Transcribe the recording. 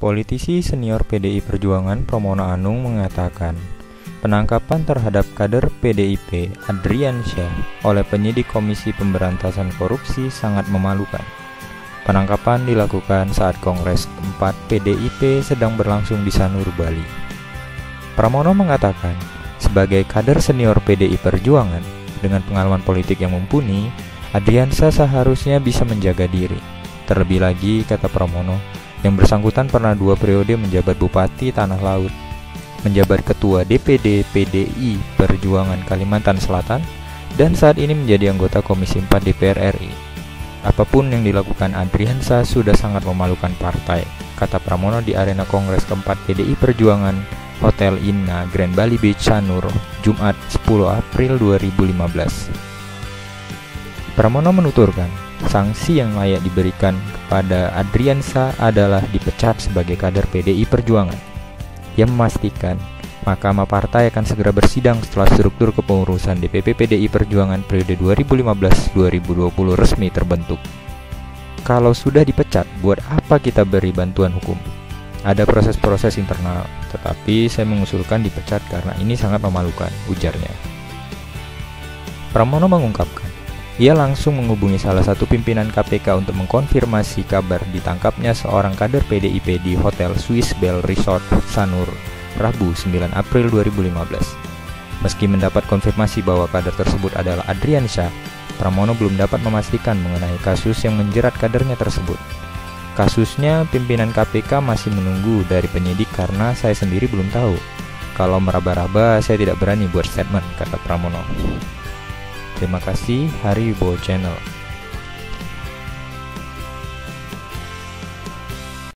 Politisi senior PDI Perjuangan Pramono Anung mengatakan, penangkapan terhadap kader PDIP Adriansyah oleh penyidik Komisi Pemberantasan Korupsi sangat memalukan. Penangkapan dilakukan saat Kongres keempat PDIP sedang berlangsung di Sanur, Bali. Pramono mengatakan, sebagai kader senior PDI Perjuangan dengan pengalaman politik yang mumpuni, Adriansyah seharusnya bisa menjaga diri. Terlebih lagi, kata Pramono, yang bersangkutan pernah 2 periode menjabat Bupati Tanah Laut, menjabat Ketua DPD PDI Perjuangan Kalimantan Selatan, dan saat ini menjadi anggota Komisi 4 DPR RI. Apapun yang dilakukan Adriansyah sudah sangat memalukan partai, kata Pramono di arena Kongres keempat PDI Perjuangan Hotel Inna Grand Bali Beach Sanur, Jumat 10 April 2015. Pramono menuturkan, sanksi yang layak diberikan kepada Adriansyah adalah dipecat sebagai kader PDI Perjuangan. Ia memastikan Mahkamah Partai akan segera bersidang setelah struktur kepengurusan DPP PDI Perjuangan periode 2015-2020 resmi terbentuk. Kalau sudah dipecat, buat apa kita beri bantuan hukum? Ada proses-proses internal, tetapi saya mengusulkan dipecat karena ini sangat memalukan, ujarnya. Pramono mengungkapkan, ia langsung menghubungi salah satu pimpinan KPK untuk mengkonfirmasi kabar ditangkapnya seorang kader PDIP di Hotel Swiss Bell Resort Sanur, Rabu 9 April 2015. Meski mendapat konfirmasi bahwa kader tersebut adalah Adriansyah, Pramono belum dapat memastikan mengenai kasus yang menjerat kadernya tersebut. Kasusnya pimpinan KPK masih menunggu dari penyidik karena saya sendiri belum tahu. Kalau meraba-raba saya tidak berani buat statement, kata Pramono. Terima kasih, Hari Wibowo Channel.